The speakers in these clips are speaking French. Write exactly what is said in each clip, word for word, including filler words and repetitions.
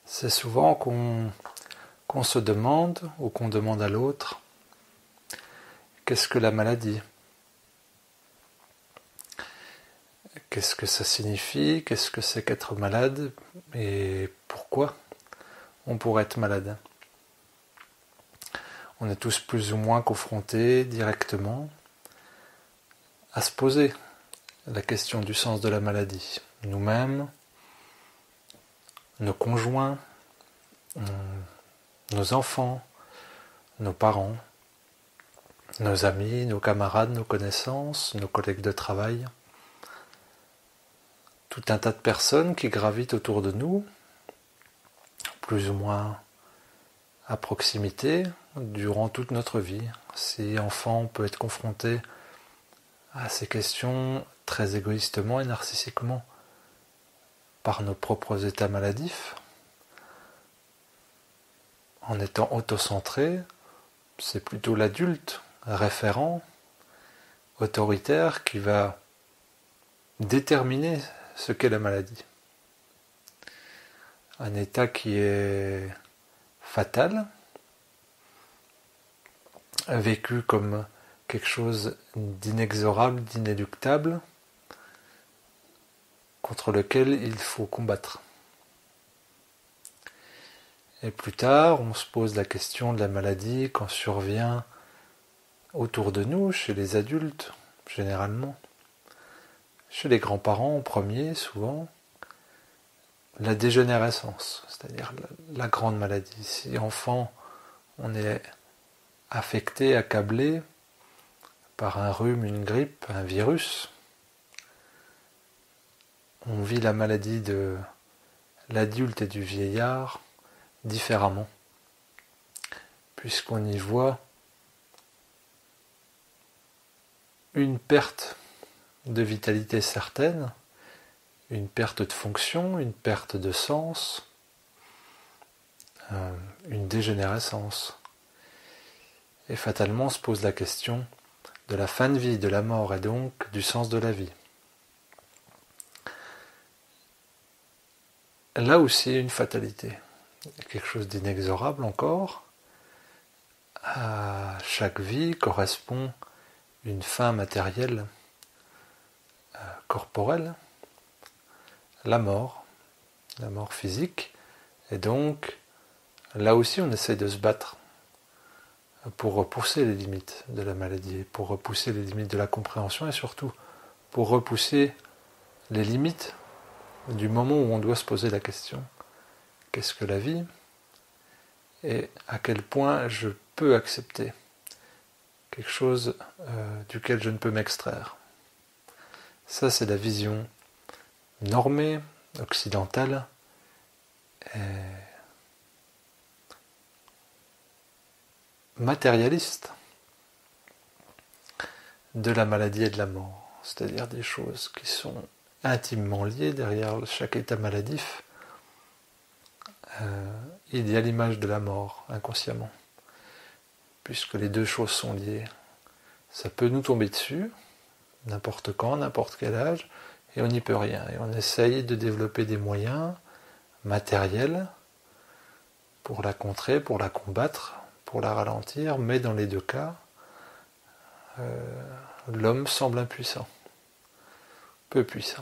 C'est souvent qu'on qu'on se demande ou qu'on demande à l'autre qu'est-ce que la maladie? Qu'est-ce que ça signifie? Qu'est-ce que c'est qu'être malade? Et pourquoi on pourrait être malade? On est tous plus ou moins confrontés directement à se poser la question du sens de la maladie. Nous-mêmes, nos conjoints, nos enfants, nos parents, nos amis, nos camarades, nos connaissances, nos collègues de travail, tout un tas de personnes qui gravitent autour de nous, plus ou moins à proximité, durant toute notre vie. Si enfant, on peut être confronté à ces questions très égoïstement et narcissiquement par nos propres états maladifs, en étant autocentré, c'est plutôt l'adulte référent, autoritaire, qui va déterminer ce qu'est la maladie. Un état qui est fatal, vécu comme quelque chose d'inexorable, d'inéluctable, contre lequel il faut combattre. Et plus tard, on se pose la question de la maladie quand survient autour de nous, chez les adultes, généralement, chez les grands-parents en premier, souvent, la dégénérescence, c'est-à-dire la, la grande maladie. Si enfant, on est affecté, accablé par un rhume, une grippe, un virus, on vit la maladie de l'adulte et du vieillard différemment, puisqu'on y voit une perte de vitalité certaine, une perte de fonction, une perte de sens, euh, une dégénérescence. Et fatalement se pose la question de la fin de vie, de la mort et donc du sens de la vie. Là aussi, une fatalité. Quelque chose d'inexorable encore. À chaque vie correspond une fin matérielle, euh, corporelle, la mort, la mort physique. Et donc, là aussi, on essaie de se battre pour repousser les limites de la maladie, pour repousser les limites de la compréhension et surtout pour repousser les limites du moment où on doit se poser la question: qu'est-ce que la vie? Et à quel point je peux accepter quelque chose euh, duquel je ne peux m'extraire. Ça, c'est la vision normée, occidentale, et matérialiste de la maladie et de la mort. C'est-à-dire des choses qui sont intimement liées derrière chaque état maladif. Euh, il y a l'image de la mort, inconsciemment. Puisque les deux choses sont liées. Ça peut nous tomber dessus, n'importe quand, n'importe quel âge, et on n'y peut rien. Et on essaye de développer des moyens matériels pour la contrer, pour la combattre, pour la ralentir, mais dans les deux cas, euh, l'homme semble impuissant, peu puissant.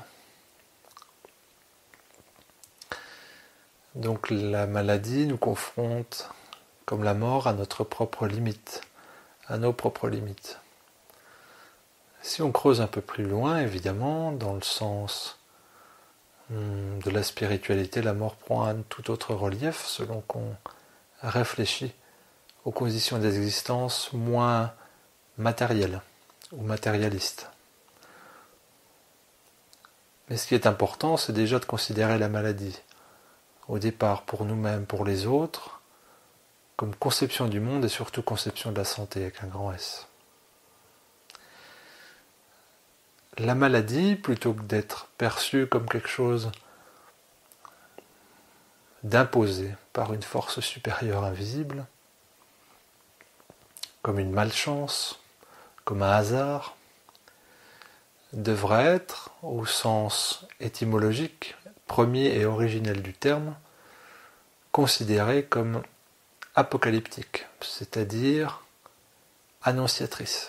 Donc la maladie nous confronte, comme la mort, à notre propre limite, à nos propres limites. Si on creuse un peu plus loin, évidemment, dans le sens hum, de la spiritualité, la mort prend un tout autre relief selon qu'on réfléchit aux conditions d'existence moins matérielles ou matérialistes. Mais ce qui est important, c'est déjà de considérer la maladie, au départ pour nous-mêmes, pour les autres, comme conception du monde et surtout conception de la santé avec un grand S. La maladie, plutôt que d'être perçue comme quelque chose d'imposé par une force supérieure invisible, comme une malchance, comme un hasard, devrait être, au sens étymologique, premier et originel du terme, considérée comme apocalyptique, c'est-à-dire annonciatrice.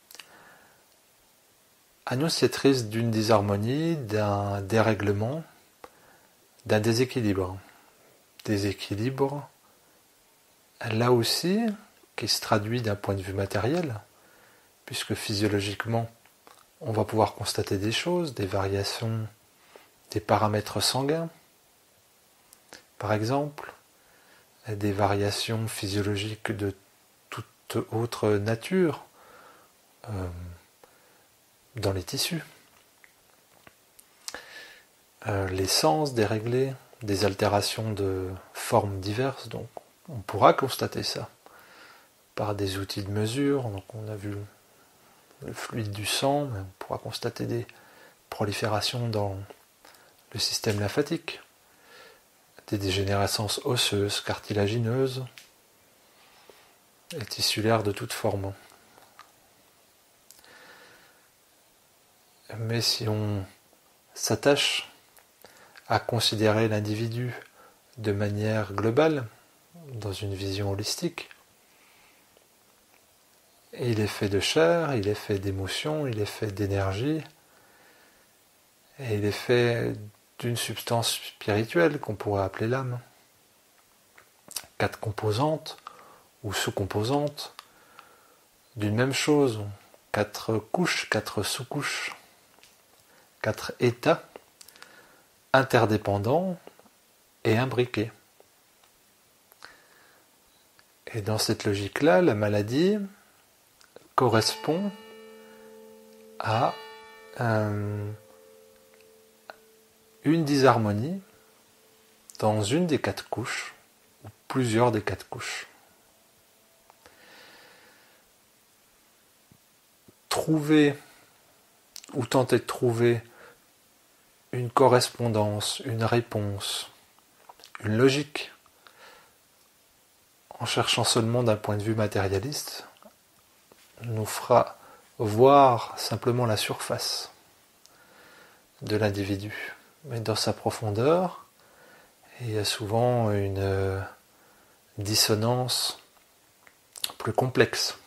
Annonciatrice d'une disharmonie, d'un dérèglement, d'un déséquilibre. Déséquilibre, là aussi, qui se traduit d'un point de vue matériel, puisque physiologiquement, on va pouvoir constater des choses, des variations des paramètres sanguins, par exemple, des variations physiologiques de toute autre nature euh, dans les tissus. Euh, les sens déréglés, des altérations de formes diverses, donc on pourra constater ça par des outils de mesure. Donc on a vu le fluide du sang, mais on pourra constater des proliférations dans le système lymphatique, des dégénérescences osseuses, cartilagineuses et tissulaires de toute forme. Mais si on s'attache à considérer l'individu de manière globale, dans une vision holistique, il est fait de chair, il est fait d'émotions, il est fait d'énergie, et il est fait d'une substance spirituelle qu'on pourrait appeler l'âme. Quatre composantes ou sous-composantes d'une même chose, quatre couches, quatre sous-couches, quatre états interdépendants et imbriqués. Et dans cette logique-là, la maladie correspond à euh, une disharmonie dans une des quatre couches, ou plusieurs des quatre couches. Trouver ou tenter de trouver une correspondance, une réponse, une logique, en cherchant seulement d'un point de vue matérialiste, nous fera voir simplement la surface de l'individu. Mais dans sa profondeur, il y a souvent une dissonance plus complexe.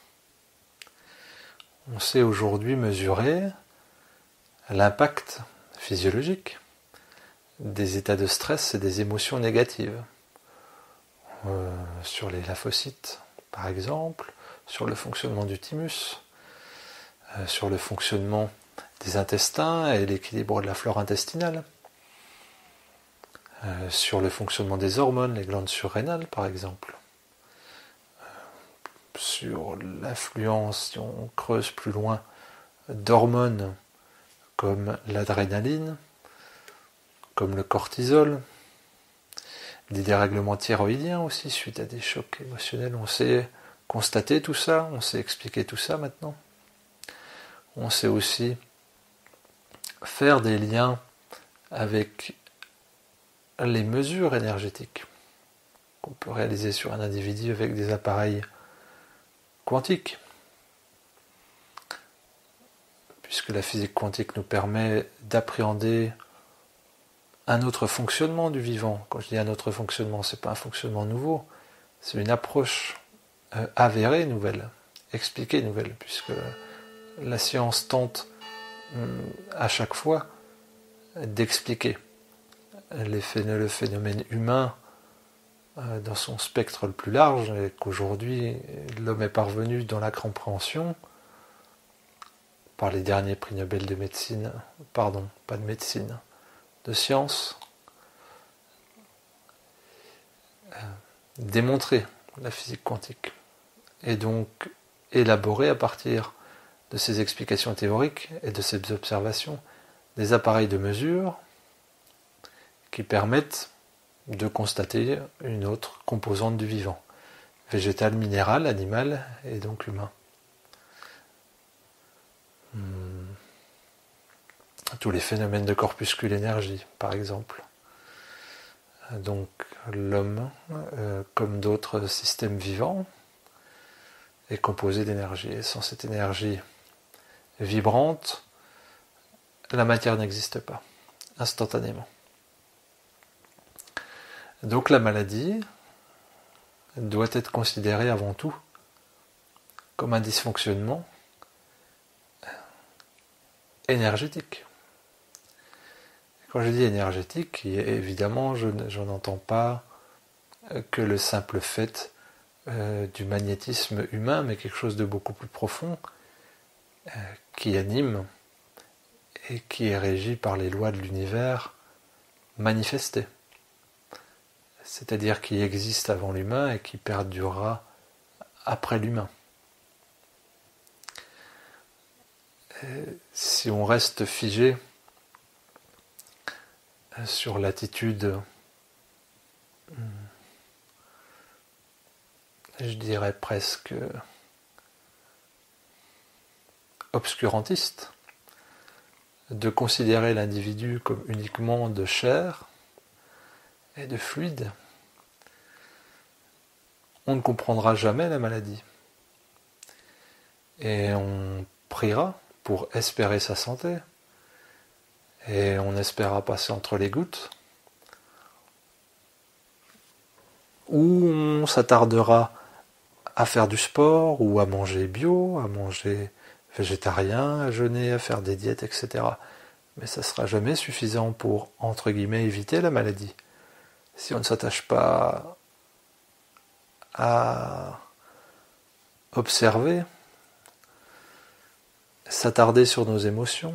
On sait aujourd'hui mesurer l'impact physiologique des états de stress et des émotions négatives euh, sur les lymphocytes, par exemple, sur le fonctionnement du thymus, euh, sur le fonctionnement des intestins et l'équilibre de la flore intestinale, euh, sur le fonctionnement des hormones, les glandes surrénales, par exemple, euh, sur l'influence, si on creuse plus loin, d'hormones comme l'adrénaline, comme le cortisol, des dérèglements thyroïdiens aussi suite à des chocs émotionnels. On sait constater tout ça, on sait expliquer tout ça maintenant. On sait aussi faire des liens avec les mesures énergétiques qu'on peut réaliser sur un individu avec des appareils quantiques. Puisque la physique quantique nous permet d'appréhender un autre fonctionnement du vivant. Quand je dis un autre fonctionnement, ce n'est pas un fonctionnement nouveau, c'est une approche euh, avérée nouvelle, expliquée nouvelle, puisque la science tente euh, à chaque fois d'expliquer les phén- le phénomène humain euh, dans son spectre le plus large, et qu'aujourd'hui l'homme est parvenu dans la compréhension par les derniers prix Nobel de médecine, pardon, pas de médecine, de science, euh, démontrer la physique quantique, et donc élaborer à partir de ces explications théoriques et de ces observations des appareils de mesure qui permettent de constater une autre composante du vivant, végétal, minéral, animal et donc humain. Hmm. Tous les phénomènes de corpuscule énergie, par exemple. Donc l'homme, euh, comme d'autres systèmes vivants, est composé d'énergie. Et sans cette énergie vibrante, la matière n'existe pas, instantanément. Donc la maladie doit être considérée avant tout comme un dysfonctionnement énergétique. Quand je dis énergétique, évidemment, je, je n'entends pas que le simple fait euh, du magnétisme humain, mais quelque chose de beaucoup plus profond, euh, qui anime et qui est régi par les lois de l'univers manifestées. C'est-à-dire qui existe avant l'humain et qui perdurera après l'humain. Et si on reste figé sur l'attitude, je dirais presque obscurantiste, de considérer l'individu comme uniquement de chair et de fluide, on ne comprendra jamais la maladie. Et on priera pour espérer sa santé, et on espérera passer entre les gouttes, ou on s'attardera à faire du sport, ou à manger bio, à manger végétarien, à jeûner, à faire des diètes, et cetera. Mais ça ne sera jamais suffisant pour, entre guillemets, éviter la maladie. Si on ne s'attache pas à observer, s'attarder sur nos émotions,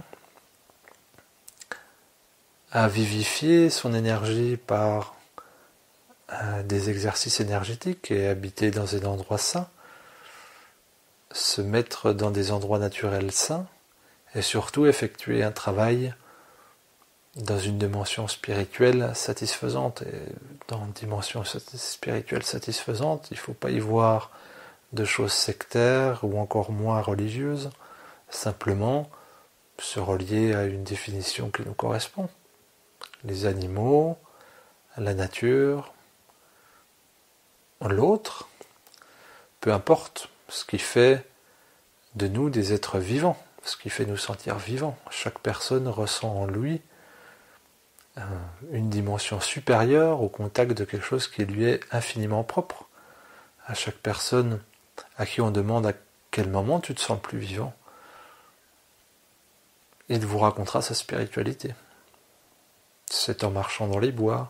à vivifier son énergie par euh, des exercices énergétiques et habiter dans des endroits sains, se mettre dans des endroits naturels sains et surtout effectuer un travail dans une dimension spirituelle satisfaisante. Et dans une dimension spirituelle satisfaisante, il ne faut pas y voir de choses sectaires ou encore moins religieuses, simplement se relier à une définition qui nous correspond. Les animaux, la nature, l'autre, peu importe ce qui fait de nous des êtres vivants, ce qui fait nous sentir vivants. Chaque personne ressent en lui une dimension supérieure au contact de quelque chose qui lui est infiniment propre. À chaque personne à qui on demande à quel moment tu te sens le plus vivant, il vous racontera sa spiritualité. C'est en marchant dans les bois,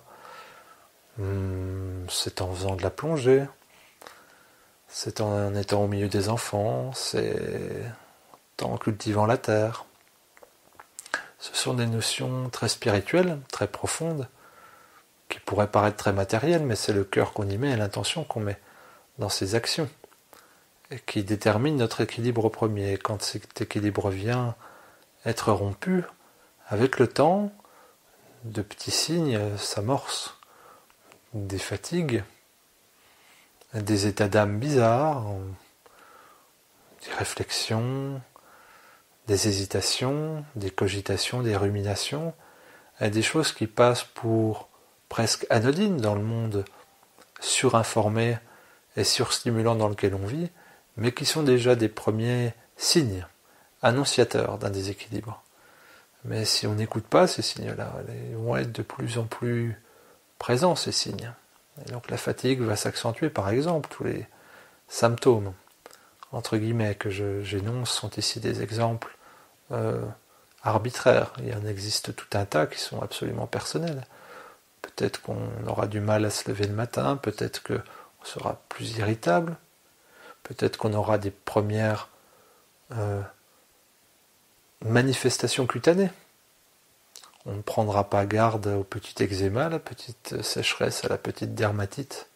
c'est en faisant de la plongée, c'est en étant au milieu des enfants, c'est en cultivant la terre. Ce sont des notions très spirituelles, très profondes, qui pourraient paraître très matérielles, mais c'est le cœur qu'on y met et l'intention qu'on met dans ces actions, et qui déterminent notre équilibre premier. Et quand cet équilibre vient être rompu, avec le temps, de petits signes s'amorcent, des fatigues, des états d'âme bizarres, des réflexions, des hésitations, des cogitations, des ruminations, des choses qui passent pour presque anodines dans le monde surinformé et surstimulant dans lequel on vit, mais qui sont déjà des premiers signes annonciateurs d'un déséquilibre. Mais si on n'écoute pas ces signes-là, ils vont être de plus en plus présents, ces signes. Et donc la fatigue va s'accentuer, par exemple, tous les symptômes, entre guillemets, que je, j'énonce sont ici des exemples euh, arbitraires. Il y en existe tout un tas qui sont absolument personnels. Peut-être qu'on aura du mal à se lever le matin, peut-être qu'on sera plus irritable, peut-être qu'on aura des premières euh, manifestations cutanées. On ne prendra pas garde au petit eczéma, à la petite sécheresse, à la petite dermatite.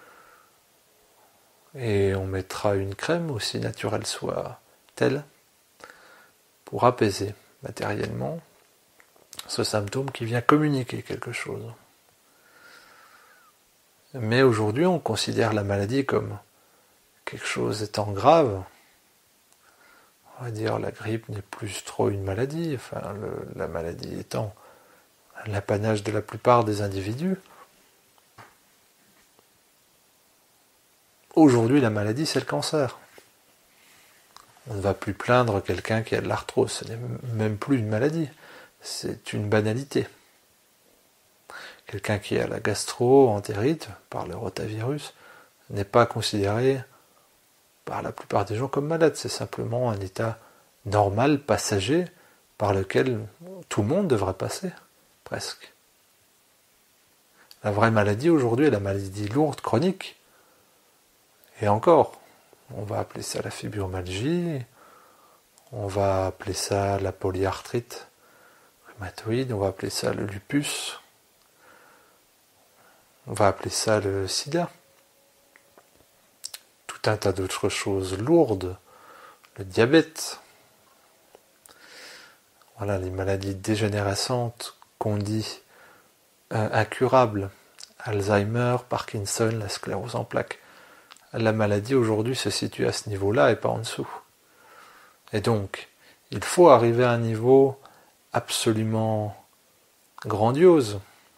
Et on mettra une crème, aussi naturelle soit-elle, pour apaiser matériellement ce symptôme qui vient communiquer quelque chose. Mais aujourd'hui, on considère la maladie comme quelque chose étant grave. On va dire la grippe n'est plus trop une maladie, enfin le, la maladie étant l'apanage de la plupart des individus. Aujourd'hui, la maladie, c'est le cancer. On ne va plus plaindre quelqu'un qui a de l'arthrose, ce n'est même plus une maladie, c'est une banalité. Quelqu'un qui a la gastro-entérite par le rotavirus n'est pas considéré par la plupart des gens comme malade. C'est simplement un état normal, passager, par lequel tout le monde devrait passer, presque. La vraie maladie aujourd'hui est la maladie lourde, chronique. Et encore, on va appeler ça la fibromyalgie, on va appeler ça la polyarthrite rhumatoïde, on va appeler ça le lupus, on va appeler ça le sida. Tout un tas d'autres choses lourdes, le diabète. Voilà, les maladies dégénérescentes qu'on dit euh, incurables, Alzheimer, Parkinson, la sclérose en plaques. La maladie aujourd'hui se situe à ce niveau-là et pas en dessous. Et donc, il faut arriver à un niveau absolument grandiose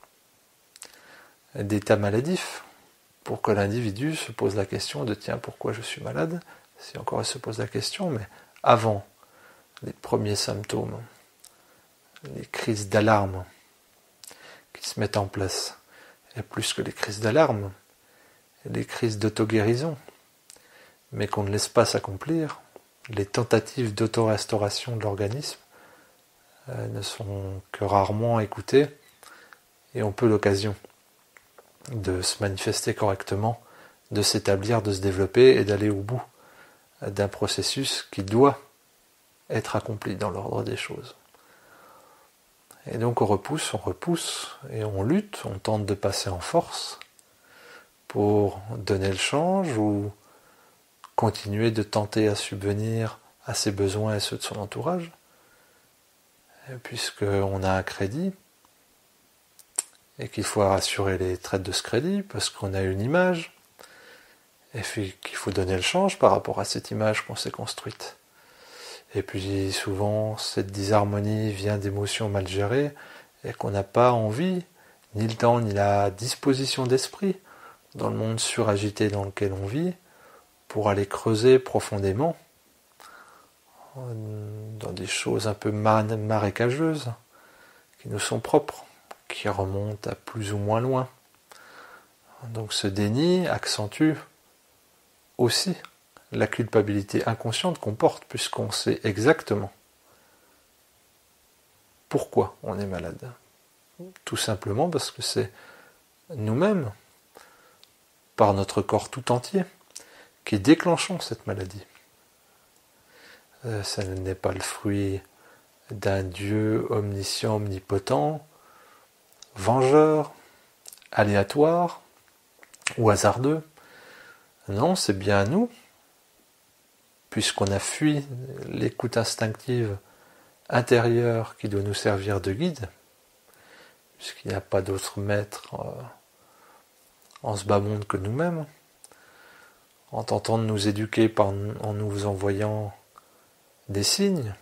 d'état maladif pour que l'individu se pose la question de tiens, pourquoi je suis malade? Si encore il se pose la question, mais avant les premiers symptômes, les crises d'alarme qui se mettent en place, et plus que les crises d'alarme, les crises d'auto-guérison, mais qu'on ne laisse pas s'accomplir, les tentatives d'auto-restauration de l'organisme euh, ne sont que rarement écoutées, et on peut l'occasion de se manifester correctement, de s'établir, de se développer et d'aller au bout d'un processus qui doit être accompli dans l'ordre des choses. Et donc on repousse, on repousse, et on lutte, on tente de passer en force pour donner le change ou continuer de tenter à subvenir à ses besoins et ceux de son entourage, puisqu'on a un crédit et qu'il faut assurer les traites de ce crédit parce qu'on a une image et qu'il faut donner le change par rapport à cette image qu'on s'est construite. Et puis souvent cette disharmonie vient d'émotions mal gérées et qu'on n'a pas envie, ni le temps, ni la disposition d'esprit dans le monde suragité dans lequel on vit pour aller creuser profondément dans des choses un peu marécageuses qui nous sont propres, qui remontent à plus ou moins loin. Donc ce déni accentue aussi la culpabilité inconsciente qu'on porte, puisqu'on sait exactement pourquoi on est malade. Tout simplement parce que c'est nous-mêmes, par notre corps tout entier, qui déclenchons cette maladie. Euh, ça n'est pas le fruit d'un Dieu omniscient, omnipotent, vengeur, aléatoire ou hasardeux. Non, c'est bien nous, puisqu'on a fui l'écoute instinctive intérieure qui doit nous servir de guide, puisqu'il n'y a pas d'autre maître euh, en ce bas monde que nous-mêmes, en tentant de nous éduquer par, en nous envoyant des signes,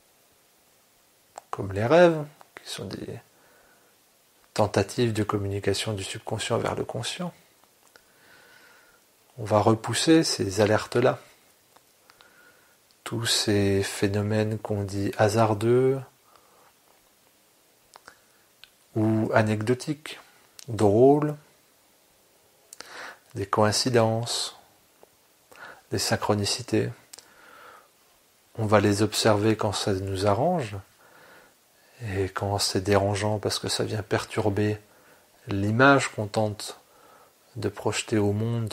comme les rêves, qui sont des tentatives de communication du subconscient vers le conscient. On va repousser ces alertes-là, tous ces phénomènes qu'on dit hasardeux ou anecdotiques, drôles, des coïncidences, des synchronicités. On va les observer quand ça nous arrange et quand c'est dérangeant parce que ça vient perturber l'image qu'on tente de projeter au monde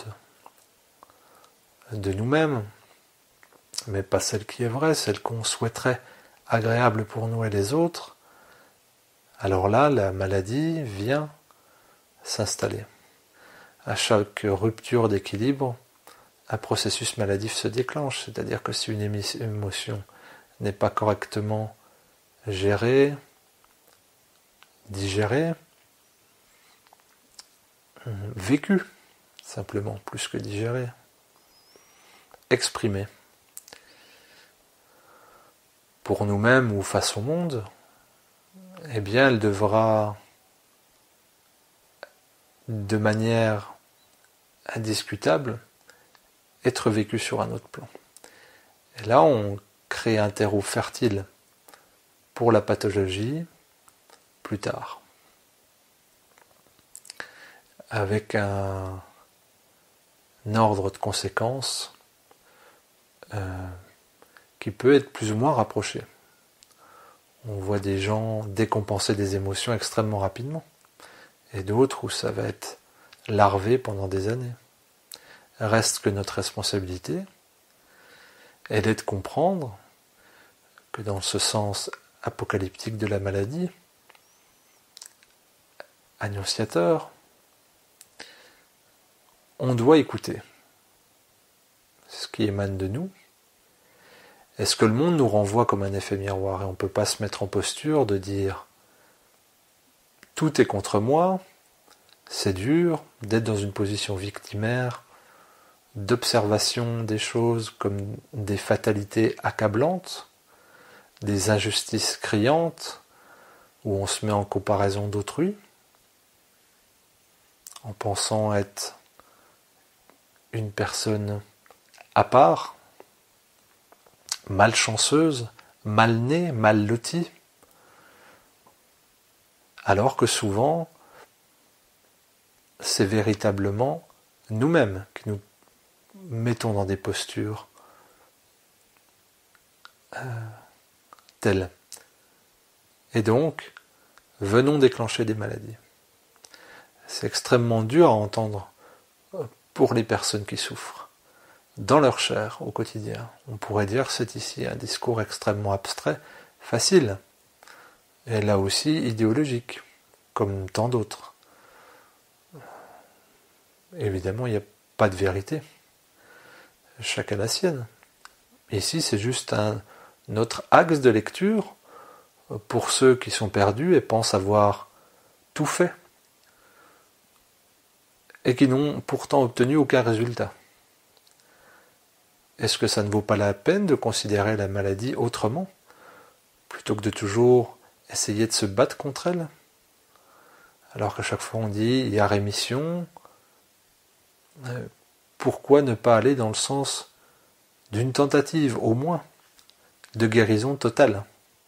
de nous-mêmes, mais pas celle qui est vraie, celle qu'on souhaiterait agréable pour nous et les autres. Alors là, la maladie vient s'installer. À chaque rupture d'équilibre, un processus maladif se déclenche, c'est-à-dire que si une émotion n'est pas correctement gérée, digérée, vécue, simplement, plus que digérée, exprimée, pour nous-mêmes ou face au monde, eh bien elle devra, de manière indiscutable, être vécue sur un autre plan. Et là, on crée un terreau fertile pour la pathologie plus tard. avec un, un ordre de conséquences euh, qui peut être plus ou moins rapproché. On voit des gens décompenser des émotions extrêmement rapidement, et d'autres où ça va être larvé pendant des années. Reste que notre responsabilité, elle est de comprendre que dans ce sens apocalyptique de la maladie, annonciateur, on doit écouter ce qui émane de nous. Est-ce que le monde nous renvoie comme un effet miroir et on ne peut pas se mettre en posture de dire tout est contre moi, c'est dur d'être dans une position victimaire, d'observation des choses comme des fatalités accablantes, des injustices criantes, où on se met en comparaison d'autrui, en pensant être une personne à part, malchanceuse, mal née, mal lotie, alors que souvent, c'est véritablement nous-mêmes qui nous mettons dans des postures euh, telles. Et donc, venons déclencher des maladies. C'est extrêmement dur à entendre pour les personnes qui souffrent, dans leur chair, au quotidien. On pourrait dire que c'est ici un discours extrêmement abstrait, facile, et là aussi idéologique, comme tant d'autres. Évidemment, il n'y a pas de vérité. Chacun la sienne. Ici, c'est juste un autre axe de lecture pour ceux qui sont perdus et pensent avoir tout fait et qui n'ont pourtant obtenu aucun résultat. Est-ce que ça ne vaut pas la peine de considérer la maladie autrement, plutôt que de toujours essayer de se battre contre elle? Alors qu'à chaque fois on dit il y a rémission, pourquoi ne pas aller dans le sens d'une tentative, au moins, de guérison totale?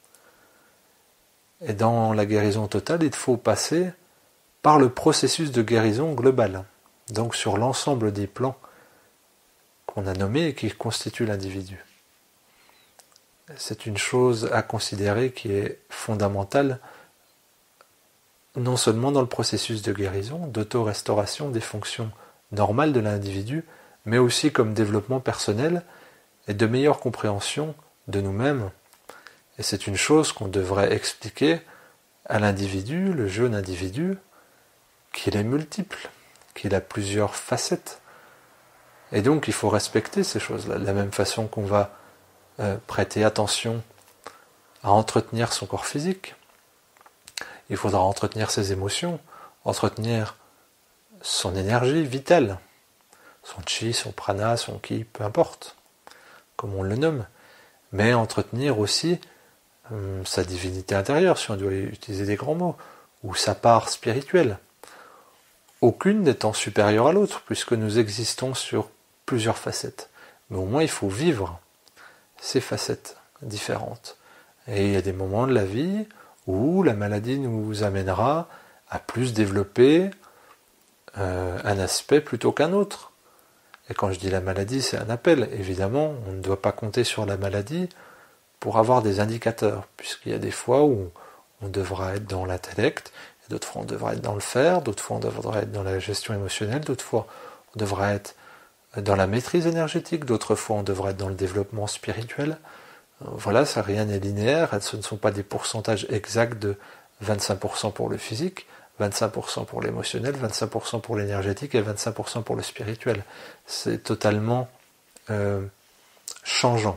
Et dans la guérison totale, il faut passer par le processus de guérison globale, donc sur l'ensemble des plans qu'on a nommés et qui constituent l'individu. C'est une chose à considérer qui est fondamentale, non seulement dans le processus de guérison, d'auto-restauration des fonctions normales de l'individu, mais aussi comme développement personnel et de meilleure compréhension de nous-mêmes. Et c'est une chose qu'on devrait expliquer à l'individu, le jeune individu, qu'il est multiple, qu'il a plusieurs facettes. Et donc il faut respecter ces choses-là, de la même façon qu'on va euh, prêter attention à entretenir son corps physique. Il faudra entretenir ses émotions, entretenir son énergie vitale, son chi, son prana, son ki, peu importe, comme on le nomme, mais entretenir aussi hum, sa divinité intérieure, si on doit utiliser des grands mots, ou sa part spirituelle. Aucune n'étant supérieure à l'autre, puisque nous existons sur plusieurs facettes. Mais au moins, il faut vivre ces facettes différentes. Et il y a des moments de la vie où la maladie nous amènera à plus développer euh, un aspect plutôt qu'un autre. Et quand je dis la maladie, c'est un appel. Évidemment, on ne doit pas compter sur la maladie pour avoir des indicateurs, puisqu'il y a des fois où on devra être dans l'intellect, d'autres fois on devra être dans le faire, d'autres fois on devra être dans la gestion émotionnelle, d'autres fois on devra être dans la maîtrise énergétique, d'autres fois on devra être dans le développement spirituel. Voilà, ça rien n'est linéaire, ce ne sont pas des pourcentages exacts de vingt-cinq pour cent pour le physique, vingt-cinq pour cent pour l'émotionnel, vingt-cinq pour cent pour l'énergétique et vingt-cinq pour cent pour le spirituel. C'est totalement euh, changeant.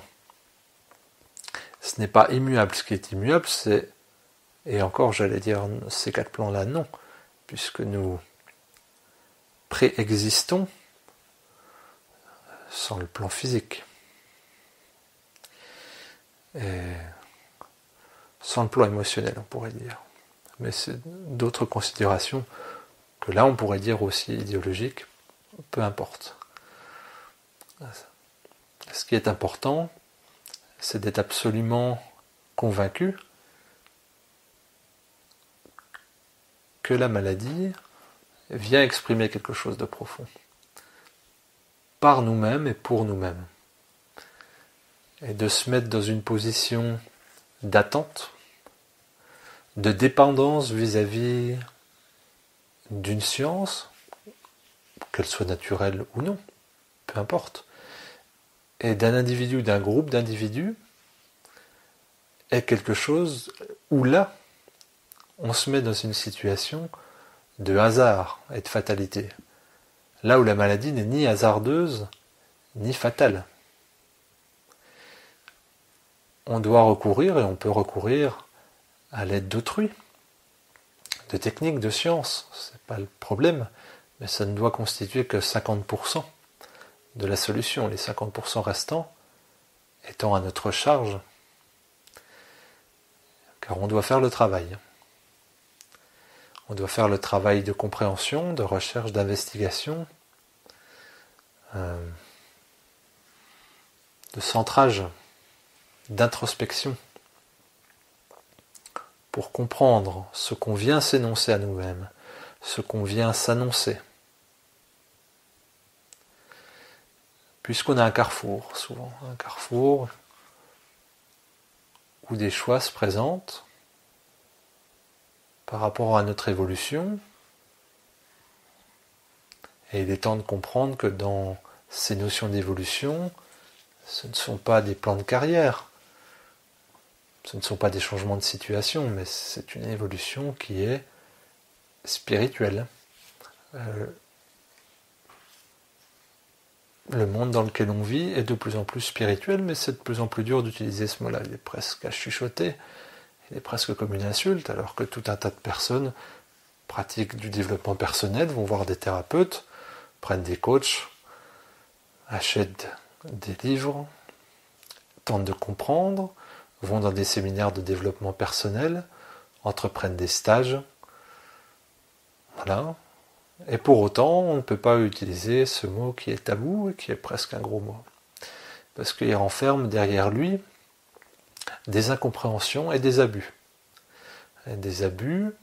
Ce n'est pas immuable. Ce qui est immuable, c'est, et encore j'allais dire ces quatre plans-là, non, puisque nous préexistons sans le plan physique. Et sans le plan émotionnel, on pourrait dire. Mais c'est d'autres considérations que là, on pourrait dire aussi idéologiques, peu importe. Ce qui est important, c'est d'être absolument convaincu que la maladie vient exprimer quelque chose de profond. Par nous-mêmes et pour nous-mêmes. Et de se mettre dans une position d'attente, de dépendance vis-à-vis d'une science, qu'elle soit naturelle ou non, peu importe, et d'un individu, d'un groupe d'individus, est quelque chose où là, on se met dans une situation de hasard et de fatalité. Là où la maladie n'est ni hasardeuse, ni fatale. On doit recourir, et on peut recourir à l'aide d'autrui, de techniques, de sciences, c'est pas le problème, mais ça ne doit constituer que cinquante pour cent de la solution, les cinquante pour cent restants étant à notre charge, car on doit faire le travail. On doit faire le travail de compréhension, de recherche, d'investigation, euh, de centrage, d'introspection, pour comprendre ce qu'on vient s'énoncer à nous-mêmes, ce qu'on vient s'annoncer. Puisqu'on a un carrefour, souvent, un carrefour où des choix se présentent par rapport à notre évolution, et il est temps de comprendre que dans ces notions d'évolution, ce ne sont pas des plans de carrière, ce ne sont pas des changements de situation, mais c'est une évolution qui est spirituelle. Euh, le monde dans lequel on vit est de plus en plus spirituel, mais c'est de plus en plus dur d'utiliser ce mot-là. Il est presque à chuchoter, il est presque comme une insulte, alors que tout un tas de personnes pratiquent du développement personnel, vont voir des thérapeutes, prennent des coachs, achètent des livres, tentent de comprendre, vont dans des séminaires de développement personnel, entreprennent des stages. Voilà. Et pour autant, on ne peut pas utiliser ce mot qui est tabou et qui est presque un gros mot. Parce qu'il renferme derrière lui des incompréhensions et des abus. Et des abus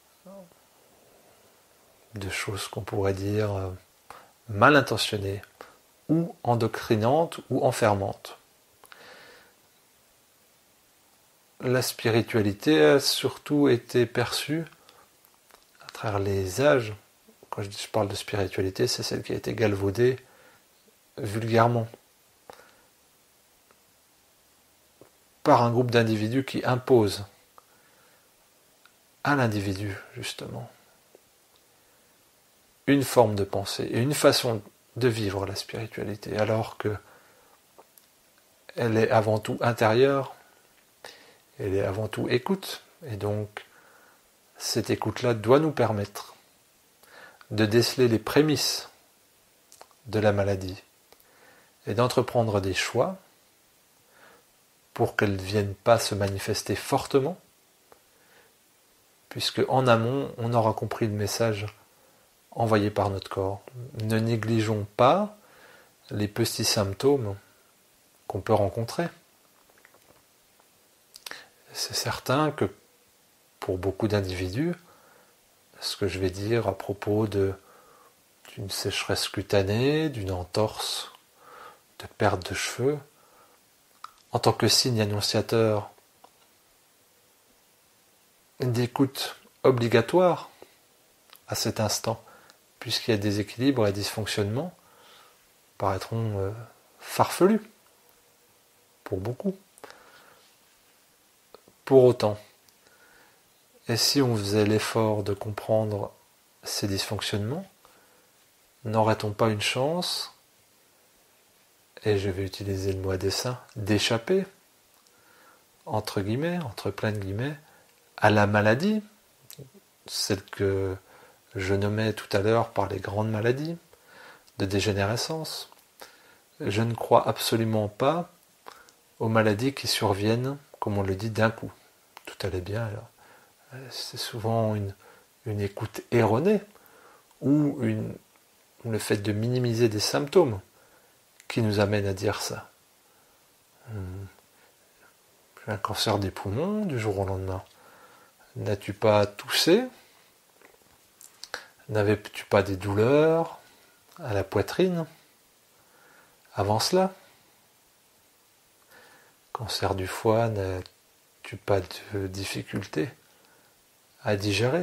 de choses qu'on pourrait dire mal intentionnées, ou endocrinantes, ou enfermantes. La spiritualité a surtout été perçue à travers les âges. Quand je parle de spiritualité, c'est celle qui a été galvaudée vulgairement par un groupe d'individus qui impose à l'individu, justement, une forme de pensée et une façon de vivre la spiritualité, alors que elle est avant tout intérieure, elle est avant tout écoute, et donc cette écoute-là doit nous permettre de déceler les prémices de la maladie et d'entreprendre des choix pour qu'elles ne viennent pas se manifester fortement, puisque en amont, on aura compris le message envoyé par notre corps. Ne négligeons pas les petits symptômes qu'on peut rencontrer. C'est certain que pour beaucoup d'individus, ce que je vais dire à propos de, d'une sécheresse cutanée, d'une entorse, de perte de cheveux, en tant que signe annonciateur d'écoute obligatoire à cet instant, puisqu'il y a des équilibres et dysfonctionnements, paraîtront euh, farfelus pour beaucoup. Pour autant, et si on faisait l'effort de comprendre ces dysfonctionnements, n'aurait-on pas une chance, et je vais utiliser le mot à dessein, d'échapper, entre guillemets, entre plein de guillemets, à la maladie, celle que je nommais tout à l'heure par les grandes maladies de dégénérescence. Je ne crois absolument pas aux maladies qui surviennent, comme on le dit, d'un coup. Tout allait bien alors. C'est souvent une, une écoute erronée ou une, le fait de minimiser des symptômes qui nous amène à dire ça. J'ai un cancer des poumons du jour au lendemain. N'as-tu pas toussé? N'avais-tu pas des douleurs à la poitrine avant cela? Cancer du foie, n'as-tu pas de difficulté à digérer?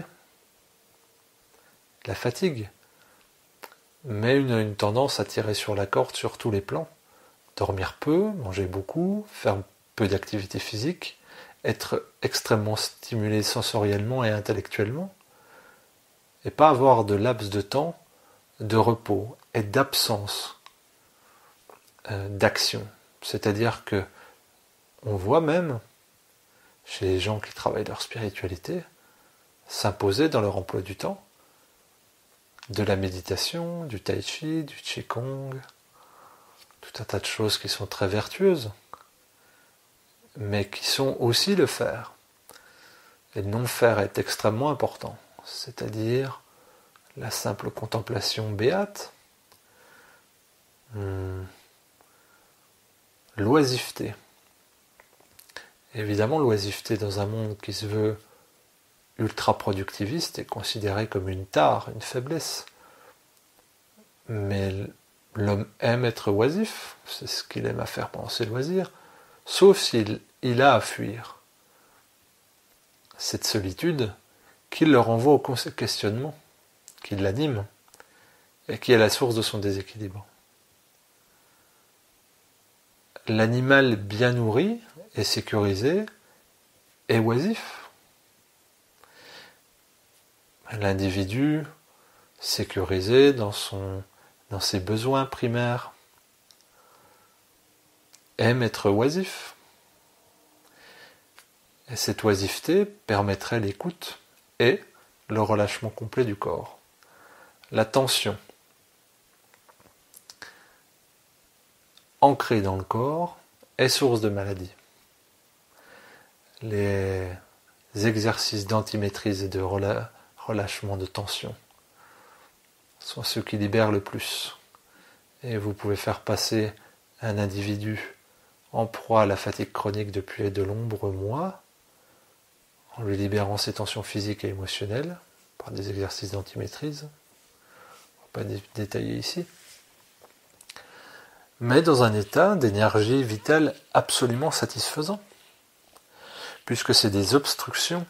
La fatigue, mais une, une tendance à tirer sur la corde sur tous les plans. Dormir peu, manger beaucoup, faire peu d'activité physique, être extrêmement stimulé sensoriellement et intellectuellement, et pas avoir de laps de temps de repos et d'absence euh, d'action. C'est-à-dire que on voit même, chez les gens qui travaillent leur spiritualité, s'imposer dans leur emploi du temps de la méditation, du tai chi, du qigong, tout un tas de choses qui sont très vertueuses, mais qui sont aussi le faire. Et le non-faire est extrêmement important, c'est-à-dire la simple contemplation béate, hum, l'oisiveté. Évidemment, l'oisiveté dans un monde qui se veut ultra-productiviste est considérée comme une tare, une faiblesse. Mais l'homme aime être oisif, c'est ce qu'il aime à faire pendant ses loisirs, sauf s'il il a à fuir cette solitude qui le renvoie au questionnement, qui l'anime, et qui est la source de son déséquilibre. L'animal bien nourri et sécurisé est oisif. L'individu sécurisé dans, son, dans ses besoins primaires aime être oisif. Et cette oisiveté permettrait l'écoute et le relâchement complet du corps. La tension ancrée dans le corps est source de maladie. Les exercices d'antimaîtrise et de relâchement de tension sont ceux qui libèrent le plus. Et vous pouvez faire passer un individu en proie à la fatigue chronique depuis de nombreux mois, en lui libérant ses tensions physiques et émotionnelles, par des exercices d'antimaîtrise. On ne va pas détailler ici. Mais dans un état d'énergie vitale absolument satisfaisant, puisque c'est des obstructions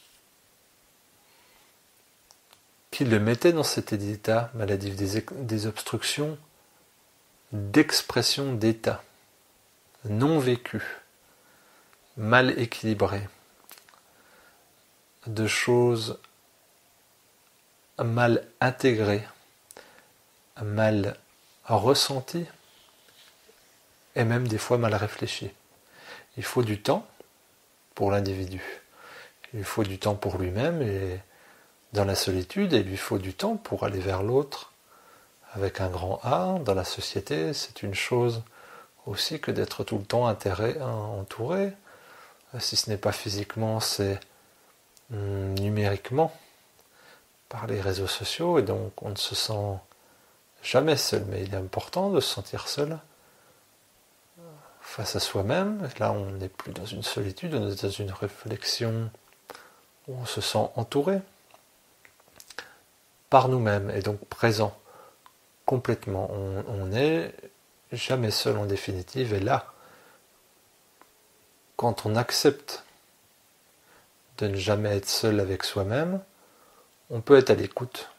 qui le mettaient dans cet état maladif, des, des obstructions d'expression d'état, non vécues, mal équilibrées, de choses mal intégrées, mal ressenties, et même des fois mal réfléchies. Il faut du temps pour l'individu. Il faut du temps pour lui-même et dans la solitude, et il lui faut du temps pour aller vers l'autre avec un grand A. Dans la société, c'est une chose aussi que d'être tout le temps entouré. Si ce n'est pas physiquement, c'est numériquement par les réseaux sociaux, et donc on ne se sent jamais seul, mais il est important de se sentir seul face à soi-même. Là, on n'est plus dans une solitude, on est dans une réflexion où on se sent entouré par nous-mêmes, et donc présent complètement. On n'est jamais seul en définitive, et là, quand on accepte de ne jamais être seul avec soi-même, on peut être à l'écoute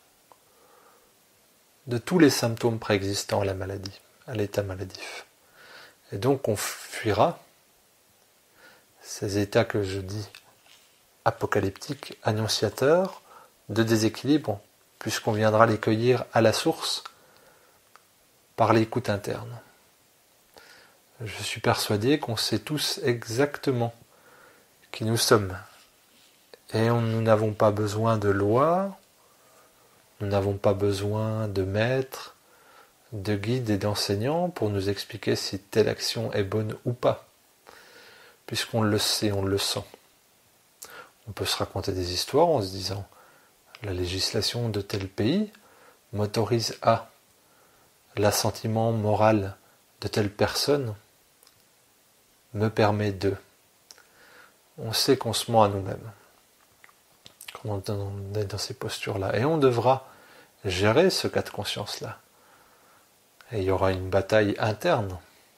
de tous les symptômes préexistants à la maladie, à l'état maladif. Et donc on fuira ces états que je dis apocalyptiques, annonciateurs de déséquilibre, puisqu'on viendra les cueillir à la source par l'écoute interne. Je suis persuadé qu'on sait tous exactement qui nous sommes. Et on, nous n'avons pas besoin de lois, nous n'avons pas besoin de maîtres, de guides et d'enseignants pour nous expliquer si telle action est bonne ou pas, puisqu'on le sait, on le sent. On peut se raconter des histoires en se disant la législation de tel pays m'autorise à, l'assentiment moral de telle personne me permet de. On sait qu'on se ment à nous-mêmes quand on est dans ces postures-là, et on devra gérer ce cas de conscience-là. Et il y aura une bataille interne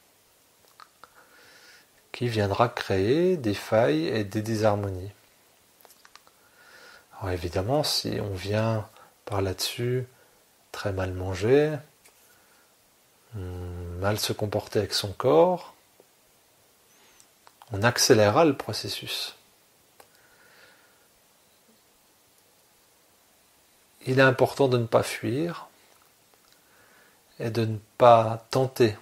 qui viendra créer des failles et des désharmonies. Alors évidemment, si on vient par là-dessus très mal manger, mal se comporter avec son corps, on accélérera le processus. Il est important de ne pas fuir et de ne pas tenter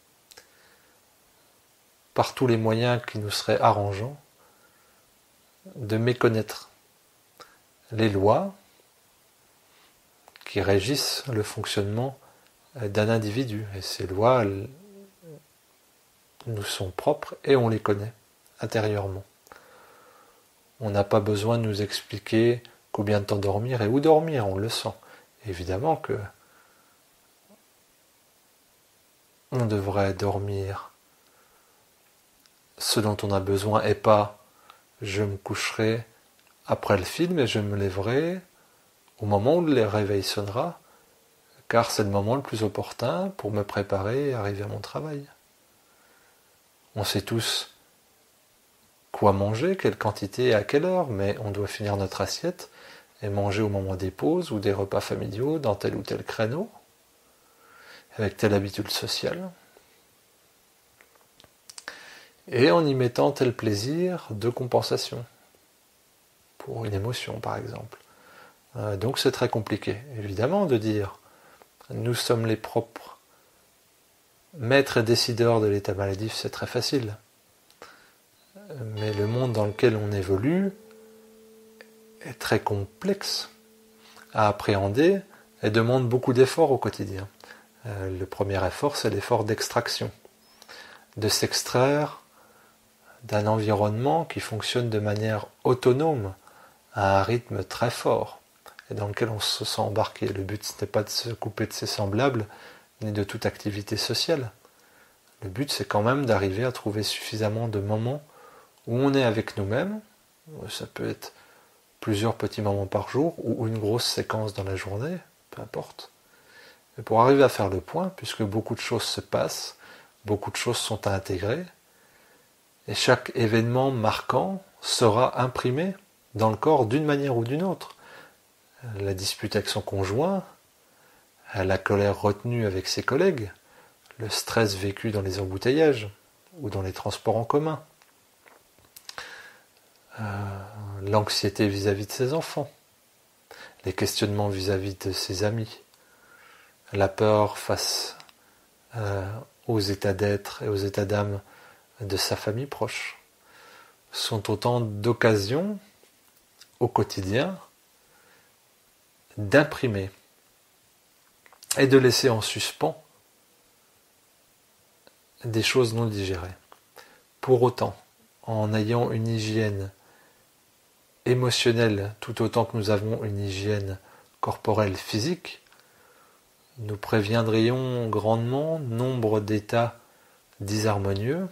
par tous les moyens qui nous seraient arrangeants de méconnaître les lois qui régissent le fonctionnement d'un individu. Et ces lois elles, nous sont propres et on les connaît intérieurement. On n'a pas besoin de nous expliquer combien de temps dormir et où dormir, on le sent. Évidemment que on devrait dormir ce dont on a besoin et pas je me coucherai après le film et je me lèverai au moment où le réveil sonnera, car c'est le moment le plus opportun pour me préparer et arriver à mon travail. On sait tous quoi manger, quelle quantité et à quelle heure, mais on doit finir notre assiette et manger au moment des pauses ou des repas familiaux dans tel ou tel créneau, avec telle habitude sociale, et en y mettant tel plaisir de compensation, pour une émotion par exemple. Euh, donc c'est très compliqué, évidemment, de dire nous sommes les propres maîtres et décideurs de l'état maladif, c'est très facile. Mais le monde dans lequel on évolue est très complexe à appréhender et demande beaucoup d'efforts au quotidien. Euh, le premier effort, c'est l'effort d'extraction, de s'extraire d'un environnement qui fonctionne de manière autonome, à un rythme très fort, et dans lequel on se sent embarqué. Le but, ce n'est pas de se couper de ses semblables, ni de toute activité sociale. Le but, c'est quand même d'arriver à trouver suffisamment de moments où on est avec nous-mêmes. Ça peut être plusieurs petits moments par jour, ou une grosse séquence dans la journée, peu importe. Mais pour arriver à faire le point, puisque beaucoup de choses se passent, beaucoup de choses sont à intégrer, et chaque événement marquant sera imprimé dans le corps d'une manière ou d'une autre. La dispute avec son conjoint, la colère retenue avec ses collègues, le stress vécu dans les embouteillages ou dans les transports en commun, euh, l'anxiété vis-à-vis de ses enfants, les questionnements vis-à-vis de ses amis, la peur face euh, aux états d'être et aux états d'âme de sa famille proche, sont autant d'occasions au quotidien d'imprimer et de laisser en suspens des choses non digérées. Pour autant, en ayant une hygiène émotionnelle tout autant que nous avons une hygiène corporelle physique, nous préviendrions grandement nombre d'états disharmonieux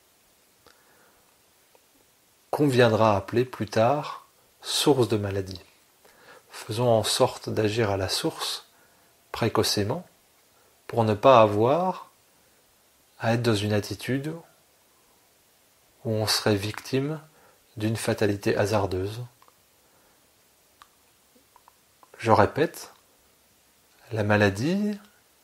qu'on viendra appeler plus tard source de maladie. Faisons en sorte d'agir à la source précocement pour ne pas avoir à être dans une attitude où on serait victime d'une fatalité hasardeuse. Je répète, la maladie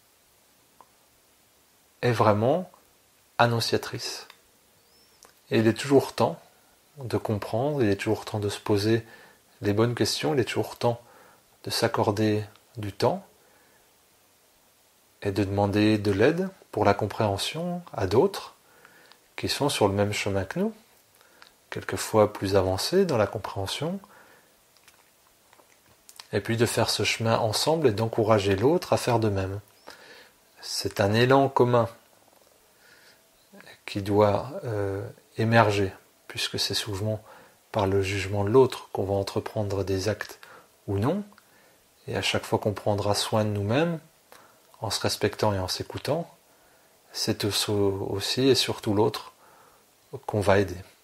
est vraiment annonciatrice. Et il est toujours temps de comprendre, il est toujours temps de se poser les bonnes questions, il est toujours temps de s'accorder du temps et de demander de l'aide pour la compréhension à d'autres qui sont sur le même chemin que nous, quelquefois plus avancés dans la compréhension, et puis de faire ce chemin ensemble et d'encourager l'autre à faire de même. C'est un élan commun qui doit euh, émerger, puisque c'est souvent par le jugement de l'autre qu'on va entreprendre des actes ou non, et à chaque fois qu'on prendra soin de nous-mêmes, en se respectant et en s'écoutant, c'est aussi et surtout l'autre qu'on va aider.